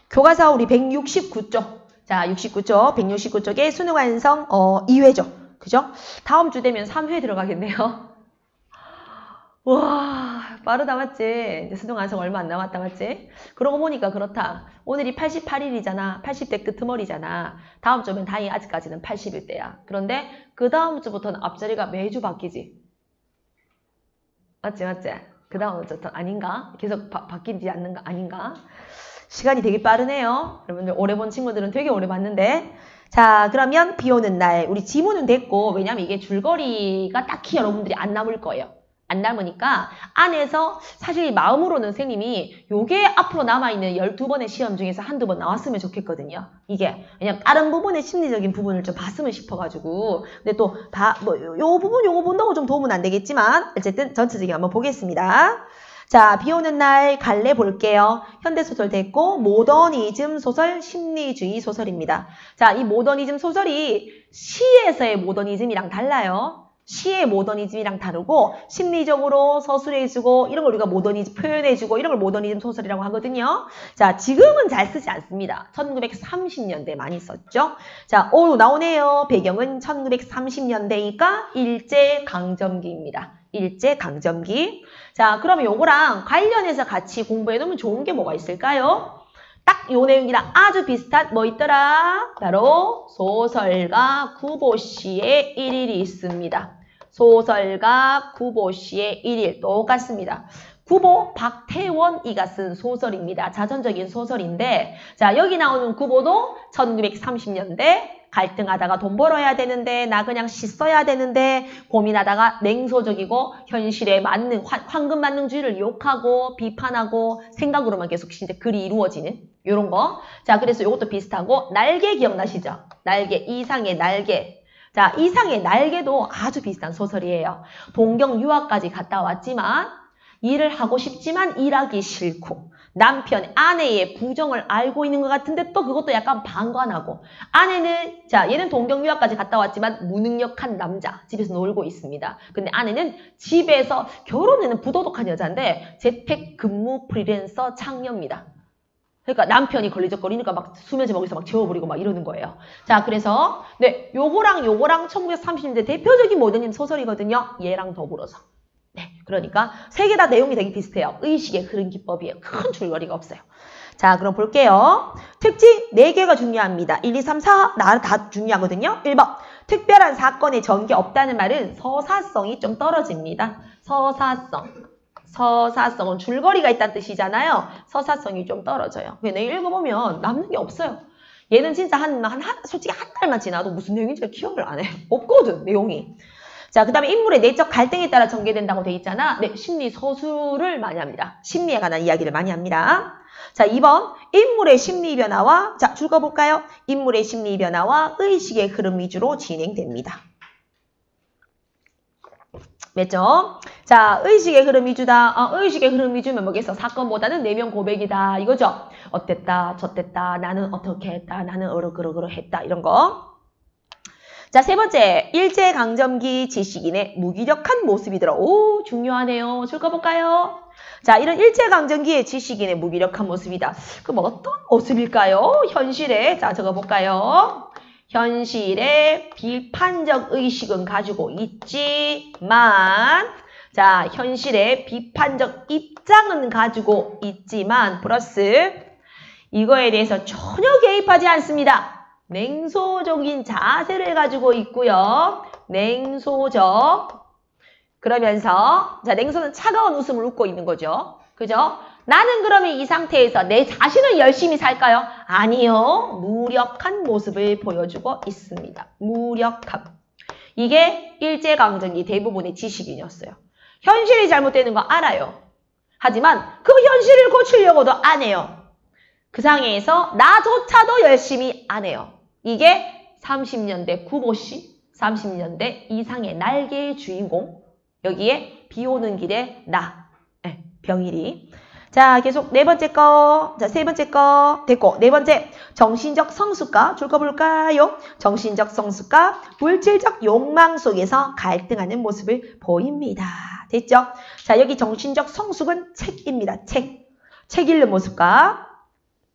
교과서 우리 169쪽. 자, 69쪽, 169쪽에 수능 완성 2회죠. 그죠? 다음 주 되면 3회 들어가겠네요. 와, 빠르다 맞지? 이제 수능 완성 얼마 안 남았다 맞지? 그러고 보니까 그렇다. 오늘이 88일이잖아. 80대 끄트머리잖아. 다음 주면 다행히 아직까지는 80일대야. 그런데 그 다음 주부터는 앞자리가 매주 바뀌지. 맞지? 그 다음 주부터 아닌가? 계속 바뀌지 않는가? 아닌가? 시간이 되게 빠르네요. 여러분들 오래 본 친구들은 되게 오래 봤는데. 자, 그러면 비 오는 날 우리 지문은 됐고, 왜냐면 이게 줄거리가 딱히 여러분들이 안 남을 거예요. 안 남으니까 안에서 사실 마음으로는 선생님이 요게 앞으로 남아있는 12번의 시험 중에서 한두 번 나왔으면 좋겠거든요. 이게 왜냐면 다른 부분의 심리적인 부분을 좀 봤으면 싶어가지고. 근데 또 요 부분 요거 본다고 좀 도움은 안 되겠지만 어쨌든 전체적인 한번 보겠습니다. 자, 비 오는 날 갈래 볼게요. 현대소설 됐고 모더니즘 소설, 심리주의 소설입니다. 자, 이 모더니즘 소설이 시에서의 모더니즘이랑 달라요. 시의 모더니즘이랑 다르고 심리적으로 서술해주고 이런 걸 우리가 모더니즘 표현해주고 이런 걸 모더니즘 소설이라고 하거든요. 자, 지금은 잘 쓰지 않습니다. 1930년대 많이 썼죠. 자, 나오네요. 배경은 1930년대니까 일제강점기입니다. 일제강점기. 자, 그러면 요거랑 관련해서 같이 공부해놓으면 좋은 게 뭐가 있을까요? 딱 요 내용이랑 아주 비슷한 뭐 있더라? 바로 소설가 구보시의 일일이 있습니다. 소설가 구보시의 일일 똑같습니다. 구보 박태원이가 쓴 소설입니다. 자전적인 소설인데 자, 여기 나오는 구보도 1930년대 갈등하다가 돈 벌어야 되는데 나 그냥 시 써야 되는데 고민하다가 냉소적이고 현실에 맞는 황금만능주의를 욕하고 비판하고 생각으로만 계속 이제 글이 이루어지는 요런 거. 자, 그래서 요것도 비슷하고 날개 기억나시죠? 날개, 이상의 날개. 자, 이상의 날개도 아주 비슷한 소설이에요. 동경 유학까지 갔다 왔지만 일을 하고 싶지만 일하기 싫고 남편, 아내의 부정을 알고 있는 것 같은데 또 그것도 약간 방관하고 아내는 자 얘는 동경 유학까지 갔다 왔지만 무능력한 남자 집에서 놀고 있습니다. 근데 아내는 집에서 결혼에는 부도덕한 여자인데 재택근무 프리랜서 창녀입니다. 그러니까 남편이 걸리적거리니까 막 수면제 먹여서 막 재워버리고 막 이러는 거예요. 자, 그래서 네 요거랑 1930년대 대표적인 모더니즘 소설이거든요. 얘랑 더불어서. 네, 그러니까 세 개 다 내용이 되게 비슷해요. 의식의 흐름 기법이에요. 큰 줄거리가 없어요. 자, 그럼 볼게요. 특징 4개가 중요합니다. 1, 2, 3, 4 다 중요하거든요. 1번 특별한 사건의 전개 없다는 말은 서사성이 좀 떨어집니다. 서사성은 줄거리가 있다는 뜻이잖아요. 서사성이 좀 떨어져요. 내일 읽어보면 남는 게 없어요. 얘는 진짜 솔직히 한 달만 지나도 무슨 내용인지 기억을 안 해. 없거든, 내용이. 자, 그 다음에 인물의 내적 갈등에 따라 전개된다고 돼 있잖아. 네, 심리 서술을 많이 합니다. 심리에 관한 이야기를 많이 합니다. 자, 2번 인물의 심리 변화와 자, 읽어볼까요? 인물의 심리 변화와 의식의 흐름 위주로 진행됩니다. 맞죠? 자, 의식의 흐름 위주다. 의식의 흐름 위주면 뭐겠어? 사건보다는 내면 고백이다. 이거죠? 어땠다, 저땠다, 나는 어떻게 했다, 나는 어러그러그러 했다. 이런 거. 자, 세 번째, 일제강점기 지식인의 무기력한 모습이더라. 오, 중요하네요. 읽어볼까요? 자, 이런 일제강점기의 지식인의 무기력한 모습이다. 그럼 어떤 모습일까요? 현실에, 자, 적어볼까요? 현실에 비판적 의식은 가지고 있지만, 자, 현실에 비판적 입장은 가지고 있지만, 플러스, 이거에 대해서 전혀 개입하지 않습니다. 냉소적인 자세를 가지고 있고요. 냉소적. 그러면서 자, 냉소는 차가운 웃음을 웃고 있는 거죠. 그죠? 나는 그러면 이 상태에서 내 자신을 열심히 살까요? 아니요. 무력한 모습을 보여주고 있습니다. 무력함. 이게 일제강점기 대부분의 지식인이었어요. 현실이 잘못되는 거 알아요. 하지만 그 현실을 고치려고도 안 해요. 그 상황에서 나조차도 열심히 안 해요. 이게 30년대 구보씨, 30년대 이상의 날개의 주인공. 여기에 비 오는 길에 나, 병일이. 자, 계속 네 번째 거, 자, 세 번째 거 됐고, 네 번째 정신적 성숙과 읽어볼까요? 정신적 성숙과 물질적 욕망 속에서 갈등하는 모습을 보입니다. 됐죠? 자, 여기 정신적 성숙은 책입니다. 책 읽는 모습과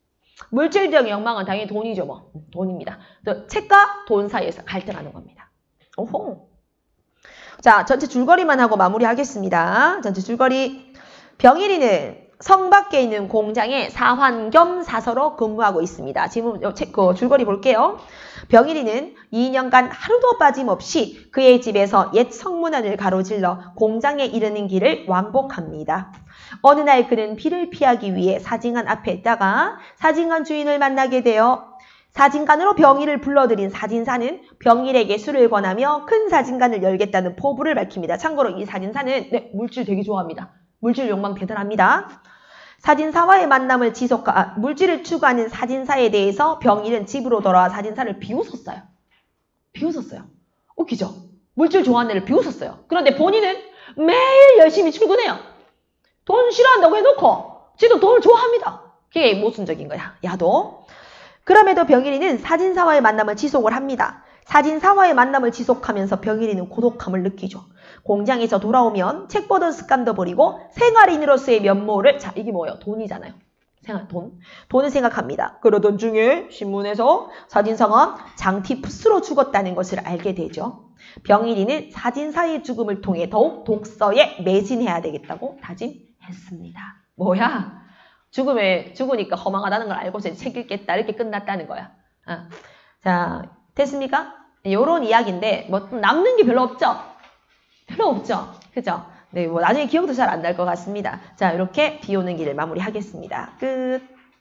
물질적 욕망은 당연히 돈이죠, 뭐. 돈입니다. 책과 돈 사이에서 갈등하는 겁니다. 오호. 자, 전체 줄거리만 하고 마무리하겠습니다. 전체 줄거리. 병일이는 성 밖에 있는 공장에 사환 겸 사서로 근무하고 있습니다. 지금 줄거리 볼게요. 병일이는 2년간 하루도 빠짐없이 그의 집에서 옛 성문안을 가로질러 공장에 이르는 길을 왕복합니다. 어느 날 그는 비를 피하기 위해 사진관 앞에 있다가 사진관 주인을 만나게 되어 사진관으로 병일을 불러들인 사진사는 병일에게 술을 권하며 큰 사진관을 열겠다는 포부를 밝힙니다. 참고로 이 사진사는 물질 되게 좋아합니다. 물질 욕망 대단합니다. 사진사와의 만남을 물질을 추구하는 사진사에 대해서 병일은 집으로 돌아와 사진사를 비웃었어요. 비웃었어요. 웃기죠? 물질 좋아하는 애를 비웃었어요. 그런데 본인은 매일 열심히 출근해요. 돈 싫어한다고 해놓고 지도 돈을 좋아합니다. 그게 모순적인 거야. 야도. 그럼에도 병일이는 사진사와의 만남을 지속을 합니다. 사진사와의 만남을 지속하면서 병일이는 고독함을 느끼죠. 공장에서 돌아오면 책 보던 습관도 버리고 생활인으로서의 면모를, 자, 이게 뭐예요? 돈이잖아요. 돈을 생각합니다. 그러던 중에 신문에서 사진사가 장티푸스로 죽었다는 것을 알게 되죠. 병일이는 사진사의 죽음을 통해 더욱 독서에 매진해야 되겠다고 다짐했습니다. 뭐야? 죽으니까 허망하다는 걸 알고서 책 읽겠다. 이렇게 끝났다는 거야. 자, 됐습니까? 요런 이야기인데, 뭐, 남는 게 별로 없죠? 별로 없죠? 그죠? 네, 뭐, 나중에 기억도 잘 안 날 것 같습니다. 자, 이렇게 비 오는 길을 마무리하겠습니다. 끝.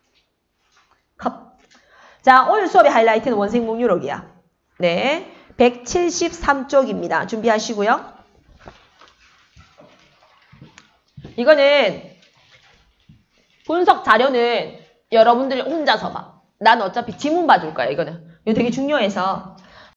컵. 자, 오늘 수업의 하이라이트는 원생 목유록이야. 네. 173쪽입니다. 준비하시고요. 이거는 분석 자료는 여러분들이 혼자서 봐. 난 어차피 지문 봐줄 거야, 이거는. 이거 되게 중요해서